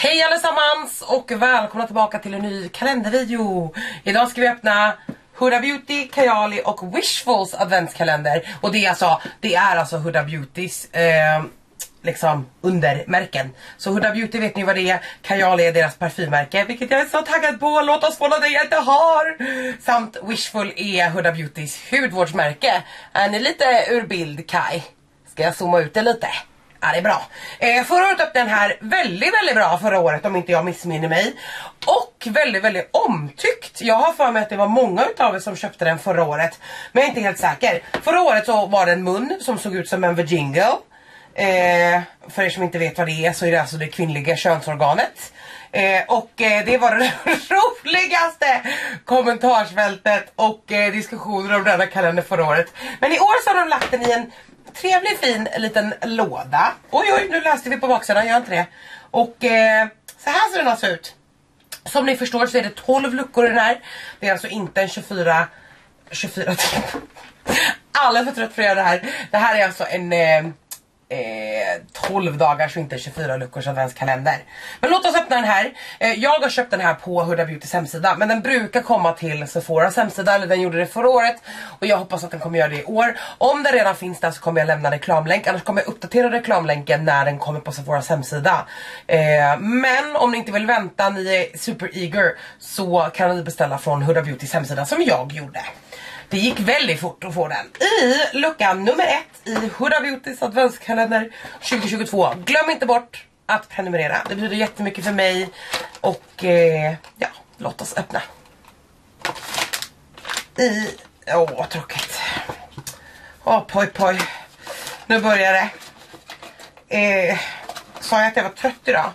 Hej allesammans och välkomna tillbaka till en ny kalendervideo. Idag ska vi öppna Huda Beauty, Kayali och Wishfuls adventskalender. Och det är alltså Huda Beautys liksom undermärken. Så Huda Beauty vet ni vad det är. Kayali är deras parfymmärke, vilket jag är så taggad på. Låt oss få det jag inte har. Samt Wishful är Huda Beautys hudvårdsmärke. Är ni lite ur bild, Kai? Ska jag zooma ut det lite? Ja, det är bra. Förra året öppnade den här väldigt bra förra året, om inte jag missminner mig. Och väldigt omtyckt. Jag har för mig att det var många utav er som köpte den förra året, men jag är inte helt säker. Förra året så var det en mun som såg ut som en vagina. För er som inte vet vad det är så är det alltså det kvinnliga könsorganet. Och det var det roligaste kommentarsfältet och diskussioner om denna kalender förra året. Men i år så har de lagt den i en trevlig fin liten låda. Oj, nu läste vi på baksidan, gör inte det. Och så här ser den alltså ut. Som ni förstår så är det 12 luckor i den här. Det är alltså inte en 24 alla är för trött för att göra det här. Det här är alltså en 12 dagars och inte 24 luckors adventskalender. Men låt oss öppna den här. Jag har köpt den här på Huda Beautys hemsida, men den brukar komma till Sephoras hemsida, eller den gjorde det förra året. Och jag hoppas att den kommer göra det i år. Om den redan finns där så kommer jag lämna reklamlänk. Annars kommer jag uppdatera reklamlänken när den kommer på Sephoras hemsida. Men om ni inte vill vänta, ni är super eager, så kan ni beställa från Huda Beautys hemsida som jag gjorde. Det gick väldigt fort att få den. I luckan nummer 1 i Huda Beautys adventskalender 2022. Glöm inte bort att prenumerera. Det betyder jättemycket för mig. Och ja, låt oss öppna. Tråkigt. Poj. Nu börjar det. Sa jag att jag var trött idag?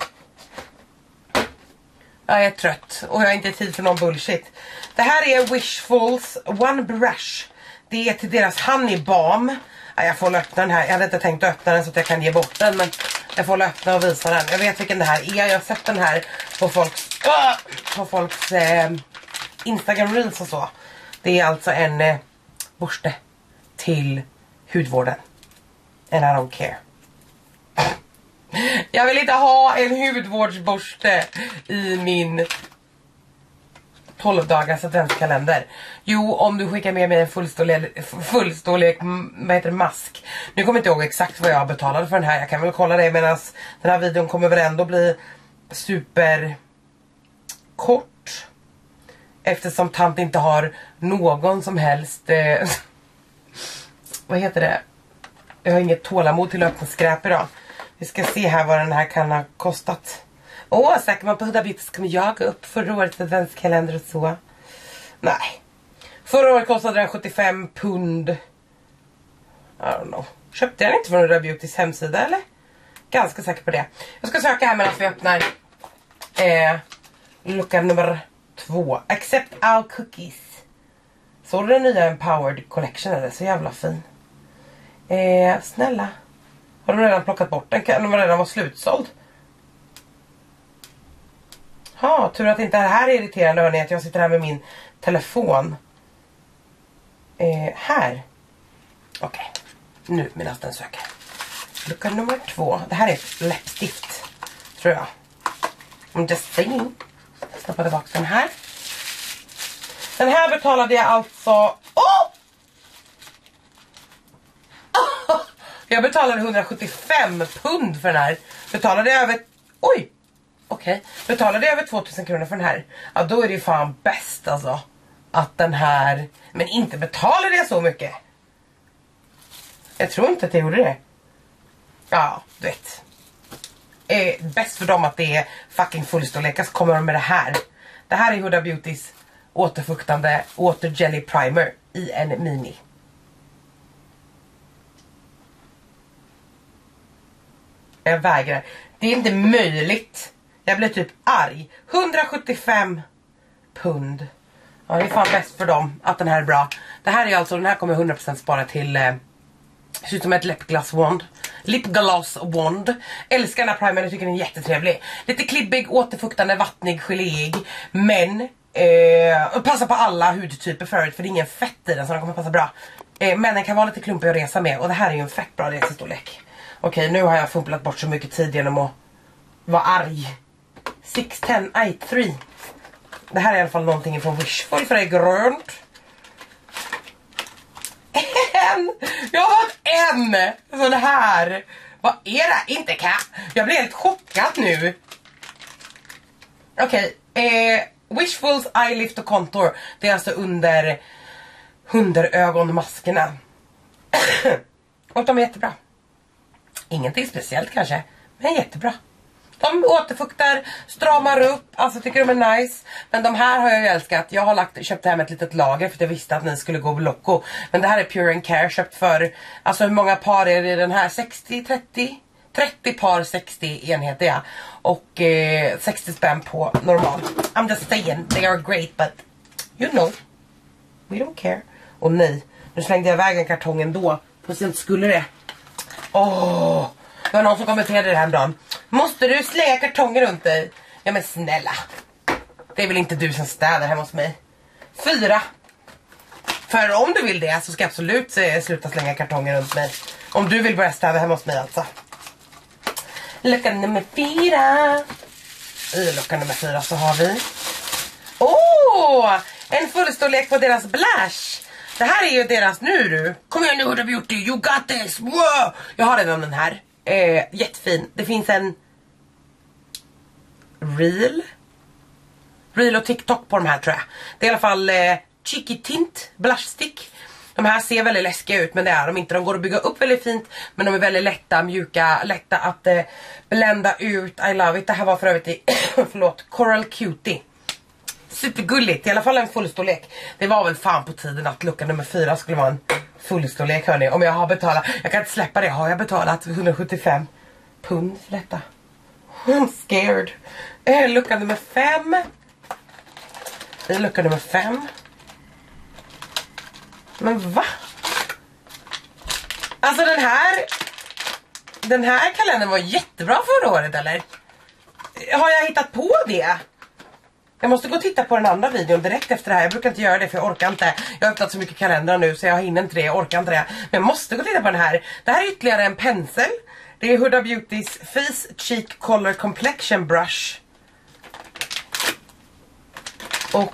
Jag är trött och jag har inte tid för någon bullshit. Det här är Wishfuls One Brush. Det är till deras honey balm. Jag får öppna den här. Jag hade inte tänkt öppna den så att jag kan ge bort den, men jag får öppna och visa den. Jag vet vilken det här är. Jag har sett den här på folks Instagram reels och så. Det är alltså en borste till hudvården. And I don't care. Jag vill inte ha en hudvårdsborste i min 12 dagars adventskalender. Jo, om du skickar med mig en fullstorlek mask. Nu kommer jag inte ihåg exakt vad jag betalade för den här. Jag kan väl kolla det medan den här videon kommer väl ändå bli super kort. Eftersom tant inte har någon som helst vad heter det? Jag har inget tålamod till att öppna skräp idag. Vi ska se här vad den här kan ha kostat. Säkert man på Huda Beauty ska man jaga upp förra årets adventskalender och så. Nej. Förra året kostade den 75 pund. I don't know. Köpte jag den inte från Huda Beautys hemsida eller? Ganska säker på det. Jag ska söka här medan vi öppnar lucka nummer 2. Accept all cookies. Så är den nya Empowered Collection, är det så jävla fin. Snälla. Har de redan plockat bort den? Kan de redan vara slutsåld? Tur att inte det här är irriterande, hörni, att jag sitter här med min telefon. Här. Okej. Nu medan den söker. Lucka nummer 2. Det här är ett läppstift, tror jag. I'm just saying. Stoppa tillbaka den här. Den här betalade jag alltså... Jag betalade 175 pund för den här. Betalade jag över... Betalade jag över 2000 kronor för den här. Ja, då är det fan bäst alltså. Att den här... Men inte betalade jag så mycket. Jag tror inte att jag gjorde det. Ja, du vet. Bäst för dem att det är fucking fullstorlek. Så kommer de med det här. Det här är Huda Beautys återfuktande Water Jelly Primer i en mini. Jag vägrar. Det är inte möjligt. Jag blir typ arg. 175 pund. Ja, det är fan bäst för dem att den här är bra. Det här är alltså, den här kommer 100% spara till ser ut som ett lipgloss wand. Älskar den här primern, jag tycker den är jättetrevlig. Lite klibbig, återfuktande, vattnig, geléig. Men passar på alla hudtyper förut, för det är ingen fett i den så den kommer passa bra. Men den kan vara lite klumpig att resa med. Och det här är ju en fett bra resestorlek. Okej, nu har jag fumplat bort så mycket tid genom att var arg. 61083. Det här är i alla fall någonting från Wishful, för det är grönt. Jag har fått en sån här. Vad är det? Inte jag blir helt chockad nu. Okej, Wishfuls Eye Lift och Contour. Det är alltså under ögonmaskerna. Och de är jättebra. Ingenting speciellt kanske, men jättebra. De återfuktar, stramar upp, alltså tycker de är nice. Men de här har jag ju älskat. Jag har köpt hem ett litet lager för att jag visste att ni skulle gå loco. Men det här är Pure and Care, köpt för, alltså hur många par är det i den här? 30 par, 60 enheter, ja. Och 60 spänn på normal. I'm just saying, they are great, but you know, we don't care. Och nej, nu slängde jag iväg en kartong ändå. För sent skulle det. Det var någon som kommenterade det här dagen. Måste du slänga kartonger runt dig? Ja men snälla. Det är väl inte du som städar hemma hos mig. 4. För om du vill det så ska jag absolut sluta slänga kartonger runt mig. Om du vill börja städa hemma hos mig alltså. Lucka nummer 4. I lucka nummer 4 så har vi en fullstorlek på deras blush. Det här är ju deras, kom igen nu Huda Beauty, you got this, wow! Jag har redan den här, jättefin. Det finns en Reel och TikTok på de här tror jag. Det är i alla fall Cheeky Tint Blush Stick. De här ser väldigt läskiga ut, men det är de inte. De går att bygga upp väldigt fint, men de är väldigt lätta, mjuka, lätta att blända ut. I love it. Det här var för övrigt i Coral Cutie. Supergulligt, i alla fall en fullstorlek. Det var väl fan på tiden att lucka nummer 4 skulle vara en fullstorlek, hörni. Om jag har betalat, jag kan inte släppa det, har jag betalat 175 pund för detta? I'm scared. Lucka nummer 5. Lucka nummer 5. Men va? Alltså den här kalendern var jättebra förra året, eller? Har jag hittat på det? Jag måste gå och titta på den andra videon direkt efter det här. Jag brukar inte göra det för jag orkar inte. Jag har öppnat så mycket kalendrar nu så jag hinner inte det. Jag orkar inte det. Men jag måste gå och titta på den här. Det här är ytterligare en pensel. Det är Huda Beautys Face Cheek Color Complexion Brush. Och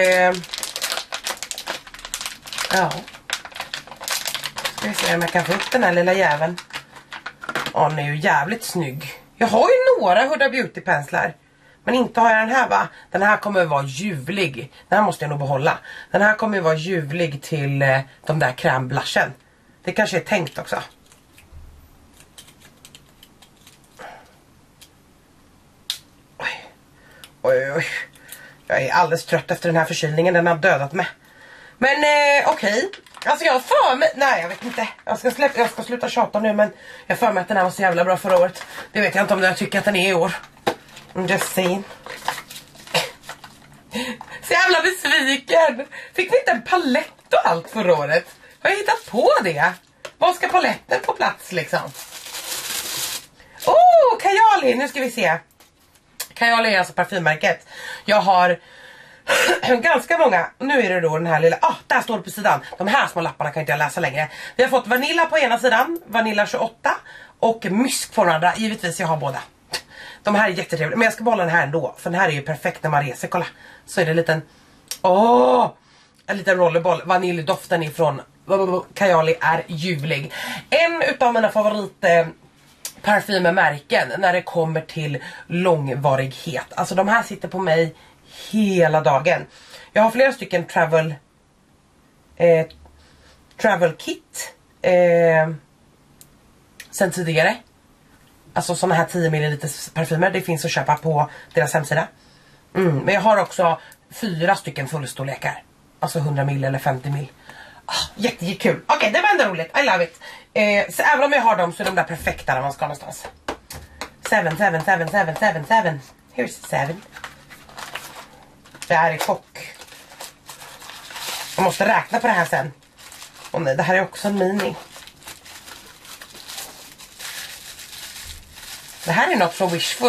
ja. Ska vi se om jag kan få upp den här lilla jäveln. Den är ju jävligt snygg. Jag har ju några Huda Beauty penslar. Men inte har jag den här, va? Den här kommer vara ljuvlig. Den här måste jag nog behålla. Den här kommer vara ljuvlig till de där krämblashen. Det kanske är tänkt också. Oj. Jag är alldeles trött efter den här förkylningen. Den har dödat mig. Men okej. Alltså jag för mig... Nej, jag vet inte. Jag ska sluta tjata nu, men jag för mig att den här var så jävla bra förra året. Det vet jag inte om jag tycker att den är i år. I'm just saying. Så jävla besviken. Fick vi inte en palett och allt förra året? Har jag hittat på det? Var ska paletten på plats liksom? Kajali, nu ska vi se. Kajali är alltså parfymmärket. Jag har ganska många. Nu är det då den här lilla, där står det på sidan. De här små lapparna kan inte jag läsa längre. Vi har fått Vanilla på ena sidan, Vanilla 28 och Mysk på den andra. Givetvis jag har båda. De här är jättetrevliga, men jag ska behålla den här ändå. För den här är ju perfekt när man reser, kolla. Så är det en liten, en liten rollerboll. Vaniljdoften ifrån Kajali är ljuvlig. En utav mina favorit parfymmärken när det kommer till långvarighet. Alltså de här sitter på mig hela dagen. Jag har flera stycken travel kit sen tidigare. Alltså såna här 10 ml parfymer. Det finns att köpa på deras hemsida. Men jag har också 4 stycken fullstorlekar. Alltså 100 ml eller 50 ml. Jättekul. Okej, det var ändå roligt. I love it. Så även om jag har dem så är de där perfekta när man ska någonstans. 7. Here's 7. Det här är chock. Jag måste räkna på det här sen. Och nej, det här är också en mini. Det här är något från Wishful.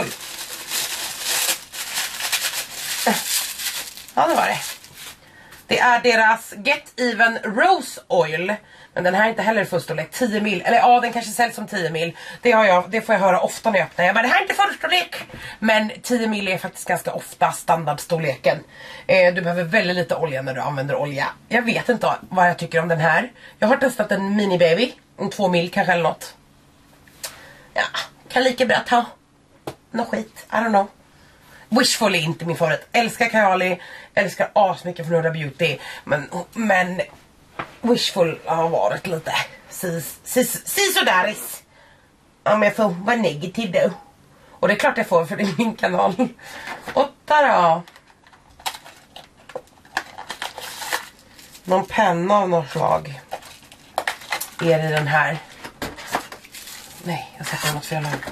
Ja, det var det. Det är deras Get Even Rose Oil. Men den här är inte heller fullstorlek. 10 ml. Eller ja, den kanske säljs som 10 ml. Det får jag höra ofta när jag öppnar. Jag bara, det här är inte fullstorlek. Men 10 ml är faktiskt ganska ofta standardstorleken. Du behöver väldigt lite olja när du använder olja. Jag vet inte vad jag tycker om den här. Jag har testat en mini baby, 2 ml kanske eller något. Ja, kan lika bra ta något skit, I don't know. Wishful är inte min favorit. Älskar Kajali, älskar asmycket från Huda Beauty. Men Wishful har varit lite sådäris. Om jag får vara negativ då. Och det är klart jag får, för det är min kanal. 8 då. Någon penna av något slag är i den här. Nej, jag sätter något fel här.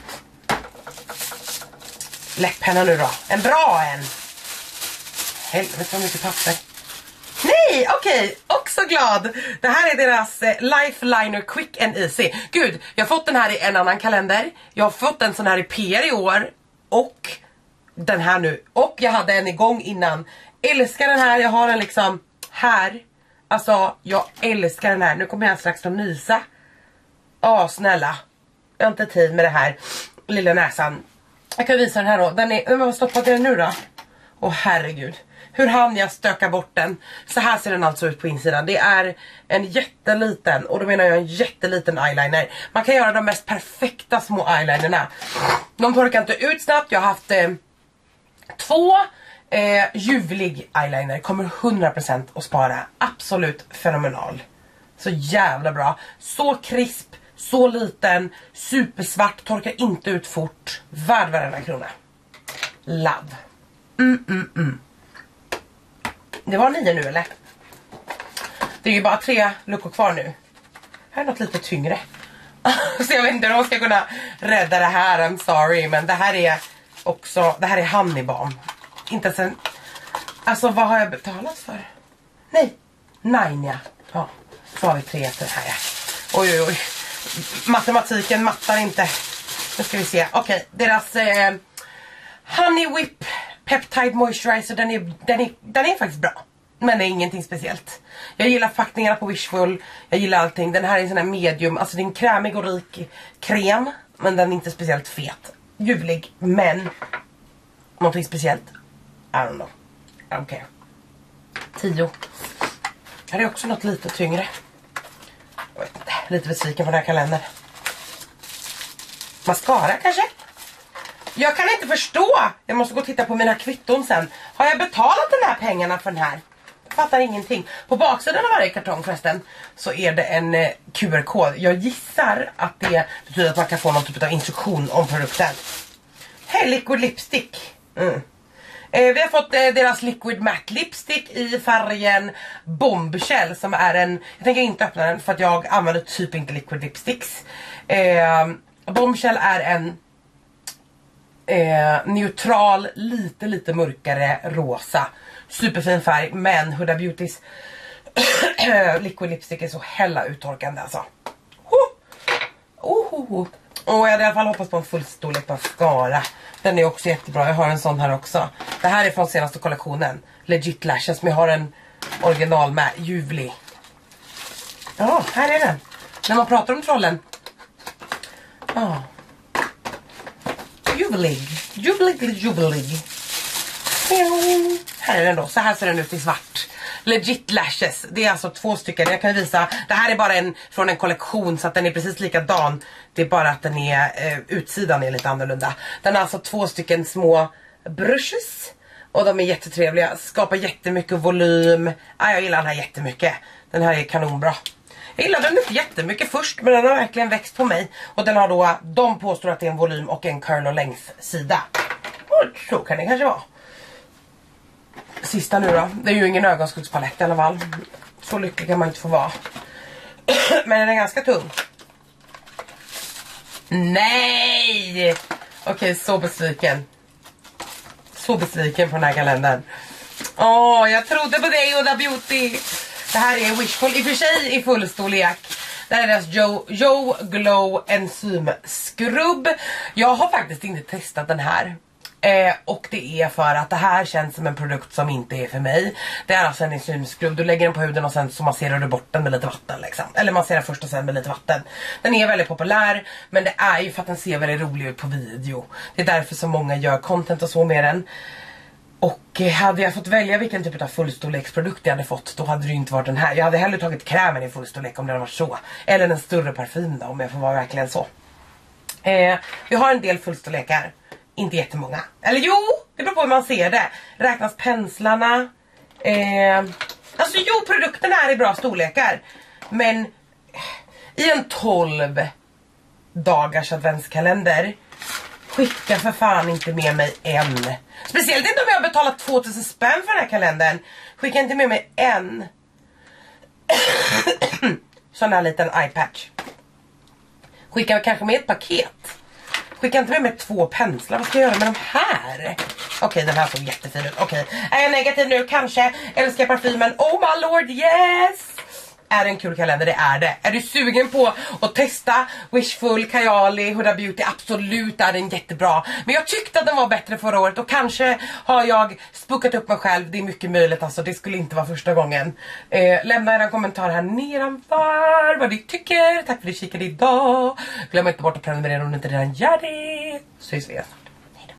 Läpppenna nu då. En bra en. Helvete vad mycket papper. Nej, okej. Också glad. Det här är deras Life Liner Quick and Easy. Gud, jag har fått den här i en annan kalender. Jag har fått en sån här i PR i år. Och den här nu. Och jag hade en igång innan. Älskar den här. Jag har den liksom här. Alltså, jag älskar den här. Nu kommer jag strax att nysa. Snälla. Jag har inte tid med det här. Lilla näsan. Jag kan visa den här då. Den är, vad stoppade den nu då? Åh herregud. Hur hann jag stöka bort den? Så här ser den alltså ut på insidan. Det är en jätteliten, och då menar jag en jätteliten eyeliner. Man kan göra de mest perfekta små eyelinerna. De torkar inte ut snabbt. Jag har haft 2 ljuvlig eyeliner. Kommer 100% att spara. Absolut fenomenal. Så jävla bra. Så krisp. Så liten, supersvart, torkar inte ut fort. Värd varenda krona. Love. Det var 9 nu eller? Det är ju bara 3 luckor kvar nu. Här är något lite tyngre. Så jag vet inte hur de ska kunna rädda det här. I'm sorry, men det här är också, det här är Honeybalm. Inte sen. Alltså vad har jag betalat för? Nej, 9 ja. Så har vi 3 efter det här. Oj. Matematiken mattar inte. Nu ska vi se. Okej, deras Honey Whip Peptide Moisturizer, den är faktiskt bra. Men det är ingenting speciellt. Jag gillar förpackningarna på Wishful. Jag gillar allting. Den här är en sån här medium. Alltså det är en krämig och rik krem. Men den är inte speciellt fet. Ljuvlig, men någonting speciellt. I don't know. I don't care. 10. Här är också något lite tyngre. Jag vet inte, lite besviken på den här kalendern. Mascara kanske? Jag kan inte förstå. Jag måste gå och titta på mina kvitton sen. Har jag betalat den här pengarna för den här? Jag fattar ingenting. På baksidan av varje kartong förresten så är det en QR-kod. Jag gissar att det betyder att man kan få någon typ av instruktion om produkten. Hej, Liquid Lipstick. Vi har fått deras Liquid Matte Lipstick i färgen Bombshell, som är en, jag tänker inte öppna den för att jag använder typ inte Liquid Lipsticks. Bombshell är en neutral, lite mörkare rosa. Superfin färg, men Huda Beautys Liquid Lipstick är så hella uttorkande alltså. Och jag hade i alla fall hoppats på en fullstorlek mascara. Den är också jättebra, jag har en sån här också. Det här är från senaste kollektionen Legit Lashes, men jag har en original med, ljuvlig. Ja, här är den. När man pratar om trollen. Ja. Ljuvlig. Här är den då, så här ser den ut i svart. Legit Lashes, det är alltså 2 stycken. Jag kan visa, det här är bara en från en kollektion, så att den är precis likadan. Det är bara att den är, utsidan är lite annorlunda. Den har alltså 2 stycken små brushes. Och de är jättetrevliga, skapar jättemycket volym. Jag gillar den här jättemycket. Den här är kanonbra. Jag gillar den inte jättemycket först, men den har verkligen växt på mig. Och den har då, de påstår att det är en volym och en curl och length sida. Och så kan det kanske vara. Sista nu då, det är ju ingen ögonskuggspalett i alla fall. Så lycklig kan man inte få vara. Men den är ganska tung. Nej! Okej, så besviken. Så besviken på den här kalendern. Jag trodde på dig, Huda Beauty. Det här är Wishful, i och för sig i fullstorlek. Det här är deras Joe Glow Enzym Skrubb. Jag har faktiskt inte testat den här. Och det är för att det här känns som en produkt som inte är för mig. Det är alltså en enzymskrubb. Du lägger den på huden och sen så masserar du bort den med lite vatten liksom. Eller masserar först och sen med lite vatten. Den är väldigt populär, men det är ju för att den ser väldigt rolig ut på video. Det är därför så många gör content och så med den. Och hade jag fått välja vilken typ av fullstorleksprodukt jag hade fått, då hade det ju inte varit den här. Jag hade hellre tagit krämen i fullstorlek om det hade varit så. Eller en större parfym då, om jag får vara verkligen så. Vi har en del fullstorlekar. Inte jättemånga. Eller jo, det beror på hur man ser det. Räknas penslarna. Alltså jo, produkterna är i bra storlekar. Men i en 12 dagars adventskalender, skicka för fan inte med mig en. Speciellt inte om jag har betalat 2000 spänn för den här kalendern. Skicka inte med mig en sån här liten eyepatch. Skicka kanske med ett paket. Skicka inte med mig 2 penslar. Vad ska jag göra med de här? Okej, den här såg jättefin ut. Okej, är jag negativ nu? Kanske. Älskar parfymen. Oh my lord, yes! Är det en kul kalender? Det är det. Är du sugen på att testa Wishful, Kayali, Huda Beauty? Absolut är den jättebra. Men jag tyckte att den var bättre förra året. Och kanske har jag spukat upp mig själv. Det är mycket möjligt alltså. Det skulle inte vara första gången. Lämna en kommentar här nedanför vad du tycker. Tack för att du kikade idag. Glöm inte bort att prenumerera om du inte redan gör det. Så ses vi snart.